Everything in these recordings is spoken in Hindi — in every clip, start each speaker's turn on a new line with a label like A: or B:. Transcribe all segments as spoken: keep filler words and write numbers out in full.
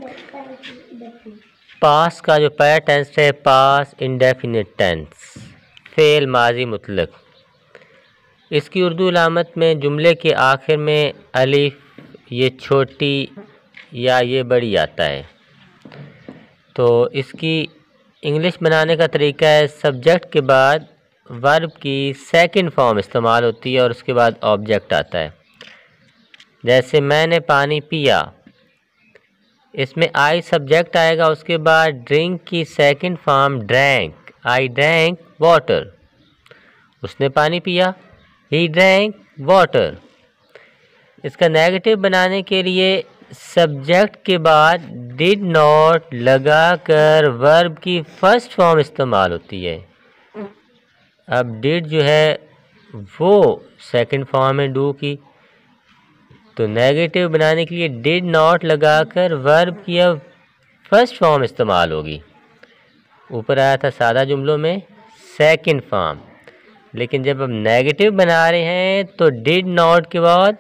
A: पास का जो पैरा टेंस है, पास इंडेफिनिट टेंस, फेल माजी मुतलक। इसकी उर्दू अलामत में जुमले के आखिर में अलिफ ये छोटी या ये बड़ी आता है। तो इसकी इंग्लिश बनाने का तरीका है, सब्जेक्ट के बाद वर्ब की सेकंड फॉर्म इस्तेमाल होती है और उसके बाद ऑब्जेक्ट आता है। जैसे मैंने पानी पिया, इसमें आई सब्जेक्ट आएगा, उसके बाद ड्रिंक की second form drank, I drank water, उसने पानी पिया, ही ड्रैंक वाटर। इसका नेगेटिव बनाने के लिए सब्जेक्ट के बाद डिड नॉट लगाकर वर्ब की फर्स्ट फॉर्म इस्तेमाल होती है। अब डिड जो है वो सेकंड फॉर्म है डू की, तो नेगेटिव बनाने के लिए डिड नॉट लगाकर वर्ब की अब फर्स्ट फॉर्म इस्तेमाल होगी। ऊपर आया था सादा जुमलों में सेकंड फॉर्म, लेकिन जब हम नेगेटिव बना रहे हैं तो डिड नॉट के बाद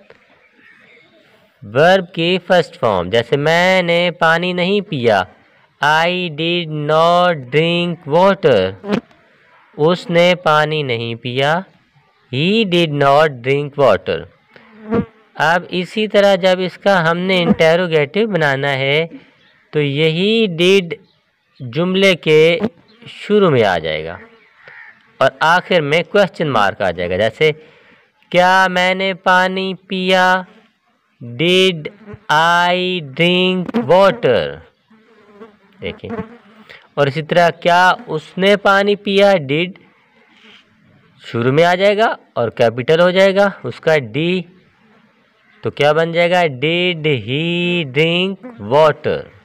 A: वर्ब की फर्स्ट फॉर्म। जैसे मैंने पानी नहीं पिया, I did not drink water, उसने पानी नहीं पिया, he did not drink water. अब इसी तरह जब इसका हमने इंटेरोगेटिव बनाना है तो यही डिड जुमले के शुरू में आ जाएगा और आखिर में क्वेश्चन मार्क आ जाएगा। जैसे क्या मैंने पानी पिया, डिड आई ड्रिंक वाटर, देखिए। और इसी तरह क्या उसने पानी पिया, डिड शुरू में आ जाएगा और कैपिटल हो जाएगा उसका डी, तो क्या बन जाएगा, डिड ही ड्रिंक वाटर।